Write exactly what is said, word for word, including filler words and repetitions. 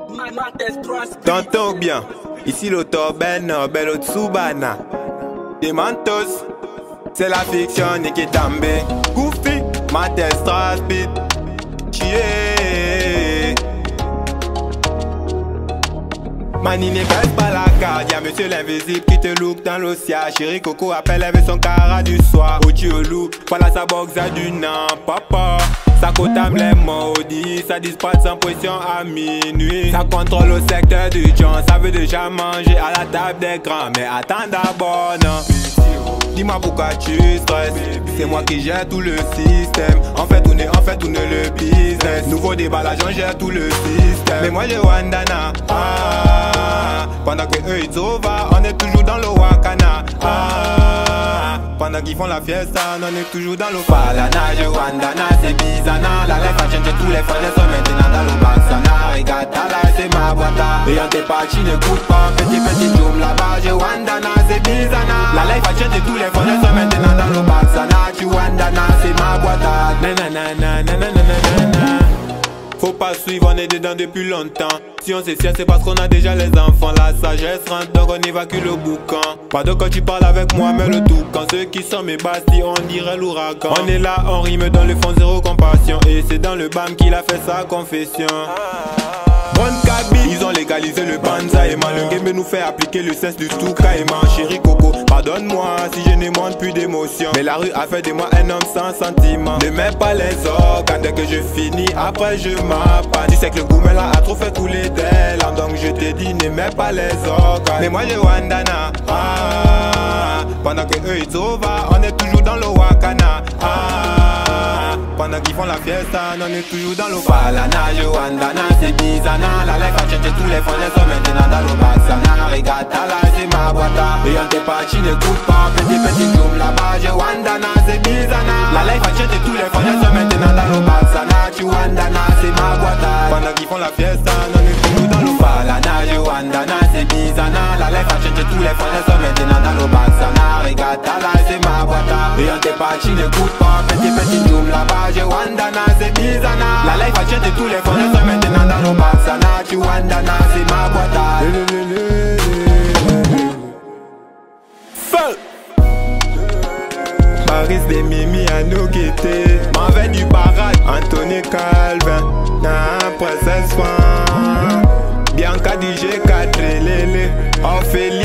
T'entends bien, ici l'autoben, bello Tsubana. Des Mantos, c'est la fiction, Niki Tambe. Goofy, Mates Straspit, Chier. Mani ne baisse pas la carte, y'a monsieur l'invisible qui te look dans l'océan. Chéri Coco appelle avec son cara du soir. Ochiolu, voilà sa boxe à du nan, papa. Ça côtame les maudits, ça disparaît sans pression à minuit. Ça contrôle le secteur du John, ça veut déjà manger à la table des grands. Mais attends d'abord, non. Dis-moi pourquoi tu stresses. C'est moi qui gère tout le système. En fait on est, en fait on est le business. Nouveau déballage, on gère tout le système. Mais moi j'ai Wandana, ah. Pendant que eux ils over, on est toujours dans le Wakana, ah. Pendant qu'ils font la fiesta, on est toujours dans le Falana. Je Wandana, c'est Bizana. La life a changé, tous les fans sont maintenant dans le Baxana. Regarde là, c'est ma boîte. Et on t'es parti, n'écoute pas. Petit petit zoom là-bas, je Wandana, c'est Bizana. La life a changé, tous les fans sont maintenant dans le Baxana. Tu Wandana, c'est ma boîte. Nanana, nanana, nanana. Faut pas suivre, on est dedans depuis longtemps. Si on s'essied, c'est parce qu'on a déjà les enfants. La sagesse rentre, donc on évacue le boucan. Pas de quand tu parles avec moi, mais le tout. Quand ceux qui sont mes bastis, on dirait l'ouragan. On est là, on rime dans le fond, zéro compassion. Et c'est dans le bam qu'il a fait sa confession. Bonne cabine, ils ont légalisé le banzai. Le game nous fait appliquer le cesse du tout caïman. Chéri Coco, pardonne-moi si je ne montre plus d'émotion. Mais la rue a fait de moi un homme sans sentiment. Ne mets pas les organes dès que je finis, après je m'appane. Tu sais que le gourmet là a trop fait couler d'elle. Donc je te dis, ne mets pas les organes. Mais moi j'ai Wandana, ah. Pendant que eux ils over, on est toujours dans le Wakana, ah. Pendant qu'ils font la fiesta, on est toujours dans le Falana. Je Wandana, c'est Bizana. La life a changé, tous les fonds sont maintenant dans le Baxana. Regarde là, c'est ma boîte. Et on t'es parti, n'écoute pas. Petit petit zoom là-bas, je Wandana, c'est Bizana. La life a changé, tous les fonds sont maintenant dans le Baxana. Tu Wandana, c'est ma boîte. Pendant qu'ils font la fiesta, on est toujours dans le Falana. Je Wandana, c'est Bizana. La life a changé, tous les fonds sont maintenant dans le Baxana. Regarde là, c'est ma boîte. Et on t'es parti, n'écoute pas. Petit petit zoom là-bas, je Wandana, c'est Bizana. La life a changé, tous les fonds sont maintenant dans le Baxana. Tu Wandana, c'est ma boîte. Feu Paris des Mimi à nous quitter. M'en vais du baraque, Anthony Calvin, na princesse Fan, Bianca D J quatre Lélé, Ophélie.